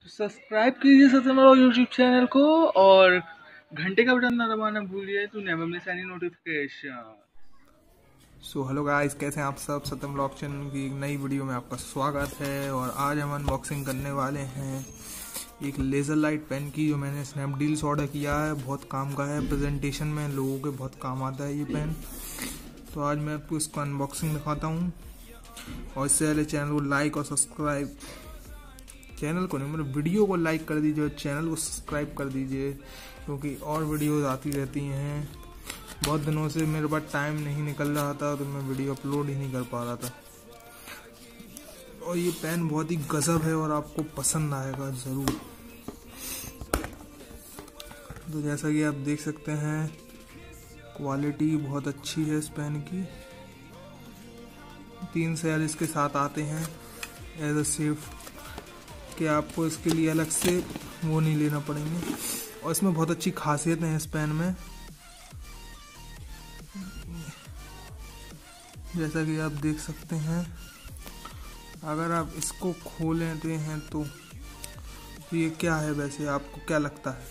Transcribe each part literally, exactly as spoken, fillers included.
तो सब्सक्राइब कीजिए सत्यम YouTube channel को और घंटे का बटन ना दबाना भूलिए तो never miss any notification. So hello guys, कैसे हैं आप सब। सत्यम ब्लॉग चैनल की एक नई वीडियो में आपका स्वागत है। और आज हम अनबॉक्सिंग करने वाले हैं एक लेज़र लाइट पेन की, जो मैंने स्नैपडील से ऑर्डर किया है। बहुत काम का है, प्रेजेंटेशन में लोगों के बहुत काम आता है ये पेन। तो आज मैं आपको इसका अनबॉक्सिंग दिखाता हूँ। और इससे पहले चैनल को लाइक और सब्सक्राइब, चैनल को नहीं मेरे वीडियो को लाइक कर दीजिए और चैनल को सब्सक्राइब कर दीजिए, क्योंकि और वीडियोज़ आती रहती हैं। बहुत दिनों से मेरे पास टाइम नहीं निकल रहा था, तो मैं वीडियो अपलोड ही नहीं कर पा रहा था। और ये पेन बहुत ही गजब है और आपको पसंद आएगा ज़रूर। तो जैसा कि आप देख सकते हैं, क्वालिटी बहुत अच्छी है इस पेन की। तीन सेल इसके साथ आते हैं एज अ सेफ, कि आपको इसके लिए अलग से वो नहीं लेना पड़ेंगे। और इसमें बहुत अच्छी खासियत है इस पेन में, जैसा कि आप देख सकते हैं। अगर आप इसको खोल लेते हैं तो, तो ये क्या है वैसे, आपको क्या लगता है?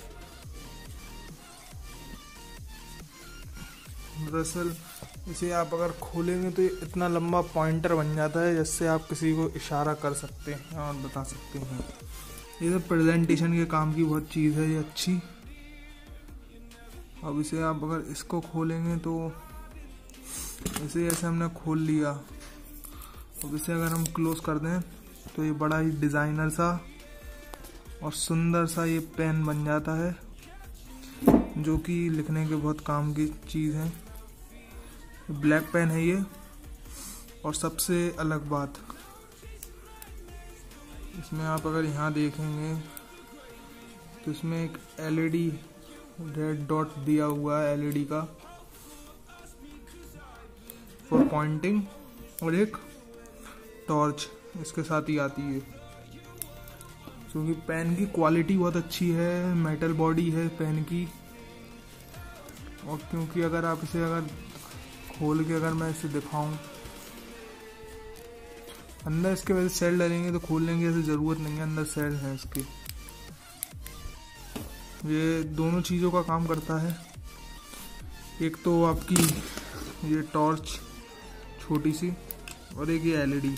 दरअसल इसे आप अगर खोलेंगे तो ये इतना लंबा पॉइंटर बन जाता है, जिससे आप किसी को इशारा कर सकते हैं और बता सकते हैं। ये सब प्रेजेंटेशन के काम की बहुत चीज़ है ये अच्छी। अब इसे आप अगर इसको खोलेंगे तो इसे ऐसे हमने खोल लिया। अब इसे अगर हम क्लोज कर दें तो ये बड़ा ही डिज़ाइनर सा और सुंदर सा ये पेन बन जाता है, जो कि लिखने के बहुत काम की चीज़ है। ब्लैक पेन है ये। और सबसे अलग बात, इसमें आप अगर यहाँ देखेंगे तो इसमें एक एलईडी रेड डॉट दिया हुआ है, एलईडी का, फॉर पॉइंटिंग। और एक टॉर्च इसके साथ ही आती है, क्योंकि पेन की क्वालिटी बहुत अच्छी है, मेटल बॉडी है पेन की। और क्योंकि अगर आप इसे अगर खोल के अगर मैं इसे दिखाऊं, अंदर इसके वजह सेल डलेंगे तो खोलने की ऐसी ज़रूरत नहीं है, अंदर सेल है इसके। ये दोनों चीज़ों का काम करता है। एक तो आपकी ये टॉर्च छोटी सी, और एक ये LED.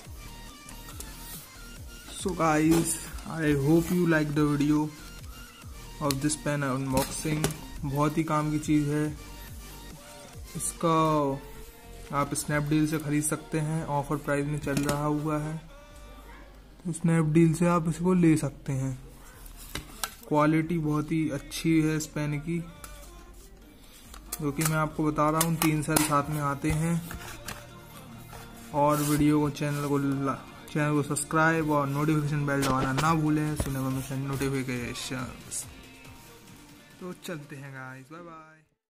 So guys, I hope you like the video of this pen unboxing. बहुत ही काम की चीज़ है। इसका आप स्नैपडील से ख़रीद सकते हैं, ऑफर प्राइस में चल रहा हुआ है, तो स्नैपडील से आप इसको ले सकते हैं। क्वालिटी बहुत ही अच्छी है इस पेन की, जो कि मैं आपको बता रहा हूँ। तीन सेल साथ में आते हैं। और वीडियो को चैनल को चैनल को सब्सक्राइब और नोटिफिकेशन बेल दबाना ना भूलें, सुने में नोटिफिकेशन। तो चलते हैं गाइस, बाय बाय।